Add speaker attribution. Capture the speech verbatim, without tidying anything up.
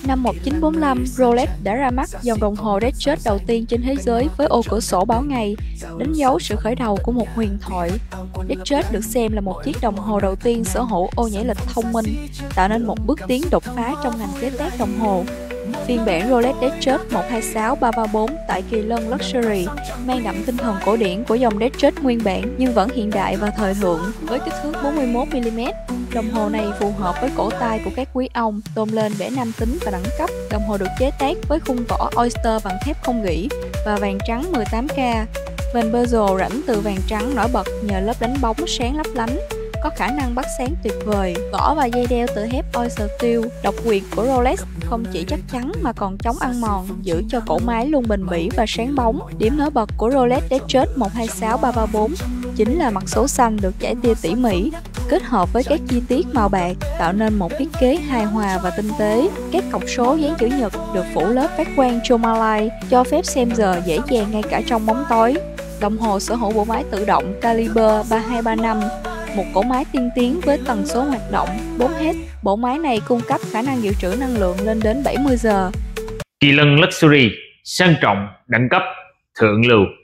Speaker 1: Năm một nghìn chín trăm bốn mươi lăm, Rolex đã ra mắt dòng đồng hồ Datejust đầu tiên trên thế giới với ô cửa sổ báo ngày, đánh dấu sự khởi đầu của một huyền thoại. Datejust được xem là một chiếc đồng hồ đầu tiên sở hữu ô nhảy lịch thông minh, tạo nên một bước tiến đột phá trong ngành chế tác đồng hồ. Phiên bản Rolex Datejust một hai sáu ba ba bốn tại kỳ lân Luxury mang đậm tinh thần cổ điển của dòng Datejust nguyên bản nhưng vẫn hiện đại và thời thượng. Với kích thước bốn mươi mốt mi li mét, đồng hồ này phù hợp với cổ tay của các quý ông, tôn lên vẻ nam tính và đẳng cấp. Đồng hồ được chế tác với khung vỏ Oyster bằng thép không gỉ và vàng trắng mười tám ca. Vành bezel rãnh từ vàng trắng nổi bật nhờ lớp đánh bóng sáng lấp lánh, có khả năng bắt sáng tuyệt vời. Vỏ và dây đeo từ thép Oyster Steel, độc quyền của Rolex, không chỉ chắc chắn mà còn chống ăn mòn, giữ cho cổ máy luôn bền bỉ và sáng bóng. Điểm nổi bật của Rolex Datejust một hai sáu ba ba bốn chính là mặt số xanh được chải tia tỉ mỉ, kết hợp với các chi tiết màu bạc, tạo nên một thiết kế hài hòa và tinh tế. Các cọc số dáng chữ nhật được phủ lớp phát quang Tourmaline, cho phép xem giờ dễ dàng ngay cả trong bóng tối. Đồng hồ sở hữu bộ máy tự động caliber ba hai ba năm, một cỗ máy tiên tiến với tần số hoạt động bốn héc. Bộ máy này cung cấp khả năng dự trữ năng lượng lên đến bảy mươi giờ.
Speaker 2: Kỳ lân Luxury, sang trọng, đẳng cấp, thượng lưu.